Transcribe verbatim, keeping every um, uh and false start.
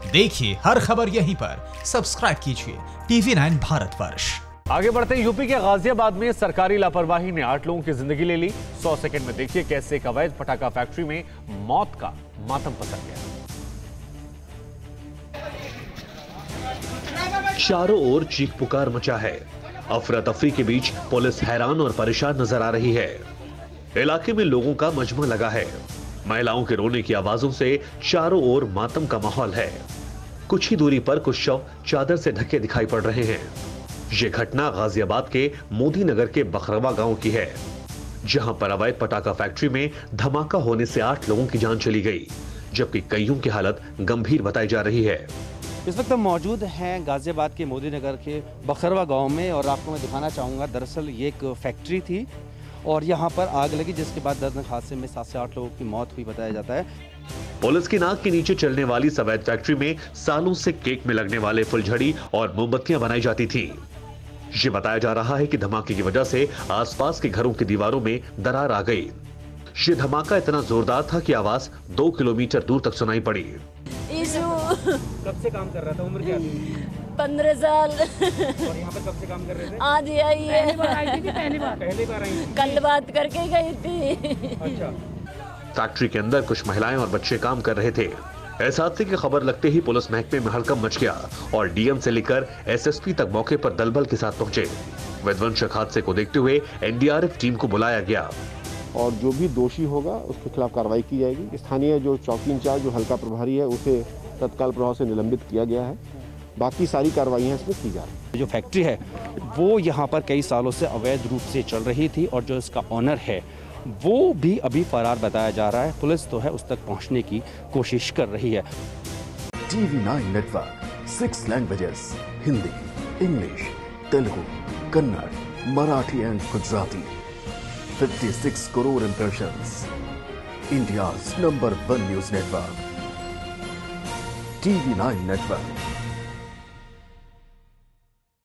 देखिए हर खबर यहीं पर, सब्सक्राइब कीजिए टीवी नाइन भारतवर्ष। आगे बढ़ते हैं। यूपी के गाजियाबाद में सरकारी लापरवाही ने आठ लोगों की जिंदगी ले ली। सौ सेकंड में देखिए कैसे एक अवैध पटाखा फैक्ट्री में मौत का मातम पसर गया। चारों ओर चीख पुकार मचा है। अफरा तफरी के बीच पुलिस हैरान और परेशान नजर आ रही है। इलाके में लोगों का मजमा लगा है। महिलाओं के रोने की आवाजों से चारों ओर मातम का माहौल है। कुछ ही दूरी पर कुछ शव चादर से ढके दिखाई पड़ रहे हैं। ये घटना गाजियाबाद के मोदी नगर के बखरवा गांव की है, जहां पर अवैध पटाखा फैक्ट्री में धमाका होने से आठ लोगों की जान चली गई, जबकि कईयों की हालत गंभीर बताई जा रही है। इस वक्त हम मौजूद हैं गाजियाबाद के मोदी नगर के बखरवा गांव में और आपको मैं दिखाना चाहूँगा। दरअसल ये एक फैक्ट्री थी और यहाँ पर आग लगी, जिसके बाद दर्दनाक हादसे में सात से आठ लोगों की मौत हुई बताया जाता है। पुलिस की नाक के नीचे चलने वाली इस अवैध फैक्ट्री में सालों से केक में लगने वाले फुलझड़ी और मोमबत्तियां बनाई जाती थी। ये बताया जा रहा है कि धमाके की वजह से आसपास के घरों की दीवारों में दरार आ गई। ये धमाका इतना जोरदार था कि आवाज दो किलोमीटर दूर तक सुनाई पड़ी। कब से काम कर रहा था? उम्र क्या थी? पंद्रह साल। और यहाँ पर कब से काम कर रहे थे? आज ही आई है। पहली बार आई थी? पहली बार पहली बार आई थी। कल बात करके गई थी। अच्छा। फैक्ट्री के अंदर कुछ महिलाएं और बच्चे काम कर रहे थे। इस हादसे की खबर लगते ही पुलिस महकमे में हड़कंप मच गया और डीएम से लेकर एसएसपी तक मौके पर दलबल के साथ पहुंचे। विध्वंसक हादसे को देखते हुए एनडीआरएफ टीम को बुलाया गया और जो भी दोषी होगा उसके खिलाफ कार्रवाई की जाएगी। स्थानीय जो चौकी इंचार्ज जो हल्का प्रभारी है उसे तत्काल प्रभाव से निलंबित किया गया है। बाकी सारी कार्रवाइयां इसमें की जा रही हैं। जो फैक्ट्री है वो यहाँ पर कई सालों से अवैध रूप से चल रही थी और जो इसका ऑनर है वो भी अभी फरार बताया जा रहा है। पुलिस तो है उस तक पहुँचने की कोशिश कर रही है। TV nine network, six languages, Hindi, English, Telugu, Kannada, Marathi and Gujarati. छप्पन crore impressions. India's number one news network, TV nine network.